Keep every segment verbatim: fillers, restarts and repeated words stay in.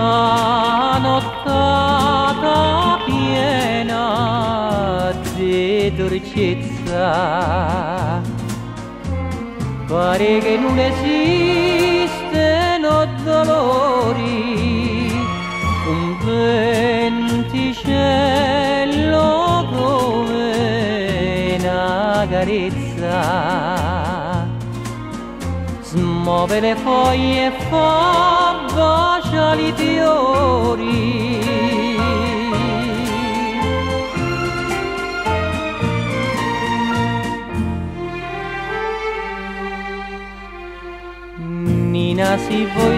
questa nottata piena di dolcezza, pare che non esistano dolori, un venticello come una carezza, smuove le foglie e fa baciare i fiori. Nina, se voi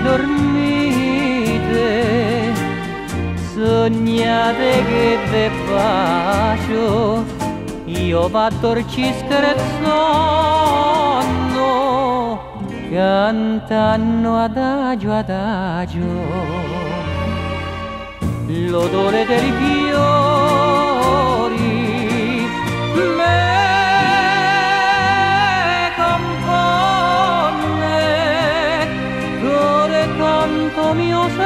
dormite, sognate che ve bacio, io vado a dormire scherzando, cantando adagio adagio, l'odore dei fiori me compone, cuore canto mio se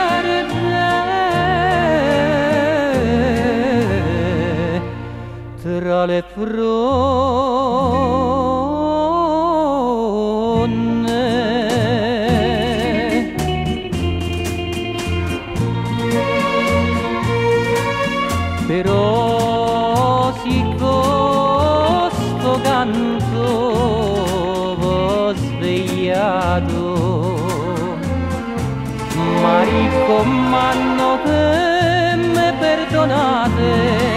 perde tra le fronde. Però si questo canto v'ho svegliato, ma raccomando che me perdonate,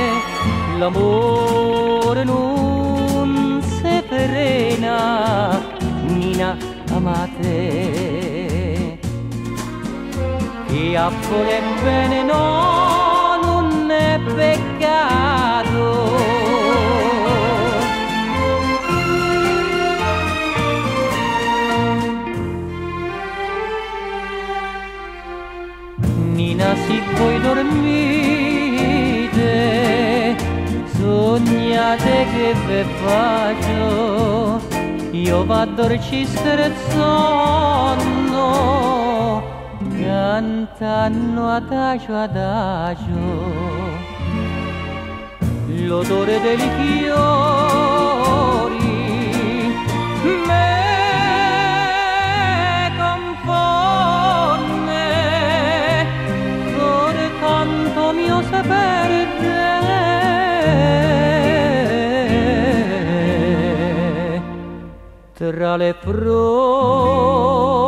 l'amore non si frena, Nina amate, e a voler bene no è peccato. Nina, se voi dormite, sognate che ve faccio, io vado a dormire scherzando, cantando adagio adagio, l'odore dei fiori me compone, cuore canto mio se perde tra le fronde.